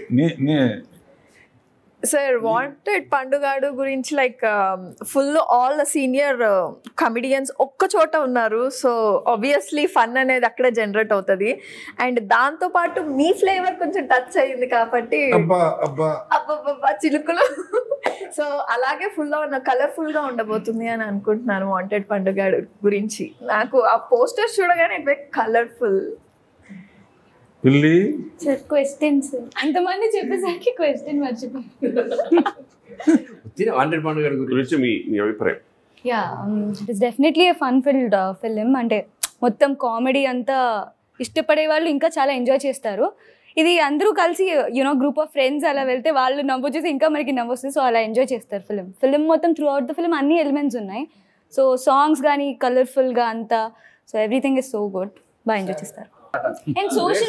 Sir wanted Pandugadu గురించి like full all the senior comedians ఒక్క చోట ఉన్నారు. సో ఆబ్వియస్లీ ఫన్ అనేది అక్కడే జనరేట్ అవుతుంది. అండ్ దాంతో పాటు మీ ఫ్లేవర్ కొంచెం టచ్ అయ్యింది కాబట్టి అబ్బబ్బబ్బా చిలుకలు. సో అలాగే కలర్ఫుల్ గా ఉండబోతుంది అని అనుకుంటున్నాను వాంటెడ్ పండుగాడు గురించి. నాకు ఆ పోస్టర్స్ చూడగానే కలర్ఫుల్. పిల్లి సార్ క్వశ్చన్స్ అంతమంది చెప్పేసరికి క్వశ్చన్ మర్చిపోయాను. వాంటెడ్ పండుగాడు గురించి మీ అభిప్రాయం? Yeah, it is definitely a fun filled film. అంటే మొత్తం కామెడీ అంతా ఇష్టపడే వాళ్ళు ఇంకా చాలా ఎంజాయ్ చేస్తారు. ఇది అందరూ కలిసి గ్రూప్ ఆఫ్ ఫ్రెండ్స్ అలా వెళ్తే వాళ్ళు నవ్వు చూసి ఇంకా మనకి నవ్వు వస్తుంది. సో అలా ఎంజాయ్ చేస్తారు ఫిలిం మొత్తం. త్రూ అవుట్ ద ఫిలిం అన్ని ఎలిమెంట్స్ ఉన్నాయి. సో సాంగ్స్ కానీ కలర్ఫుల్గా అంతా. So everything is so good. బాగా ఎంజాయ్ చేస్తారు. అండ్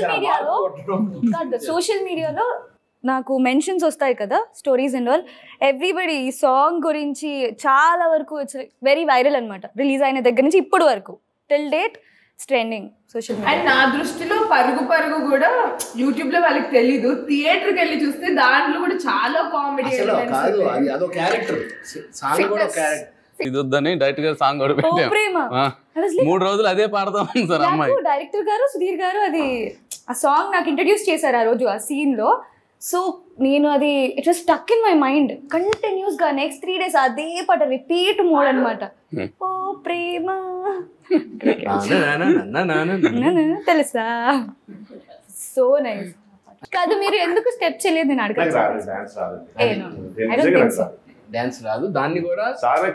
సోషల్ మీడియాలో నాకు మెన్షన్స్ వస్తాయి కదా, స్టోరీస్ అండ్ ఆల్. ఎవ్రీబడి ఈ సాంగ్ గురించి చాలా వరకు ఇట్స్ వెరీ వైరల్ అనమాట. రిలీజ్ అయిన దగ్గర నుంచి ఇప్పటి వరకు till date trending social media. And నా దృష్టిలో పరుగు కూడా యూట్యూబ్ లో వాళ్ళకి తెలీదు. థియేటర్కి వెళ్ళి చూస్తే దాంట్లో కూడా చాలా కామెడీ. ఇది వద్దని డైరెక్టర్ గారు సాంగ్ కూడా పెట్టాం. 3 రోజులు అదే పాడతాం సార్. అమ్మాయి డైరెక్టర్ గారు సుధీర్ గారు అది ఆ సాంగ్ నాకు ఇంట్రడ్యూస్ చేశారు ఆ రోజు ఆ సీన్ లో. సో నేను అది it was stuck in my mind continuous గా. నెక్స్ట్ 3 days అదే పాట రిపీట్ మోడ్ అనమాట. ఓ ప్రేమ తెలుసా. So nice. కాదు మీరు ఎందుకు స్టెప్ చేయలేదు నేను అడగచ్చు. డాన్స్ రాదు, దాన్ని కూడా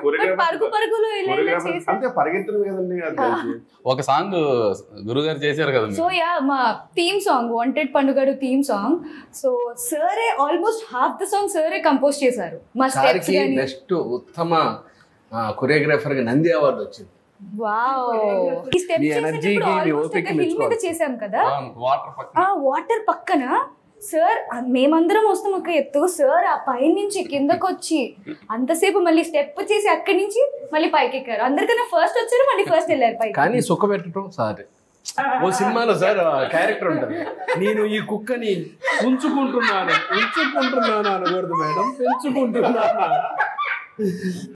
ఒక సాంగ్ గురుగారు చేశారు కదా. సో యా, మా theme song wanted Pandugadu theme song. So సరే ఆల్మోస్ట్ హాఫ్ ద సాంగ్ సరే కంపోజ్ చేశారు. మా స్టెప్స్ గాని బెస్ట్ ఉత్తమ కొరియోగ్రాఫర్ గా నంది అవార్డు వచ్చింది. వావ్. ఈ స్టెప్ చేసాం కదా వాటర్ పక్కన. సార్ మేమందరం వస్తాం ఒక ఎత్తు, సార్ ఆ పై నుంచి కిందకు వచ్చి అంతసేపు మళ్ళీ స్టెప్ చేసి అక్కడి నుంచి మళ్ళీ పైకి ఎక్కారు. అందరికన్నా ఫస్ట్ వచ్చారు, మళ్ళీ ఫస్ట్ వెళ్ళారు పైకి. కానీ సుఖ పెట్టడం సార్ ఓ సినిమాలో సార్ క్యారెక్టర్ ఉంటుంది, నేను ఈ కుక్కని ఉంచుకుంటున్నాను అనకూడదు మేడం, పెంచుకుంటున్నాను.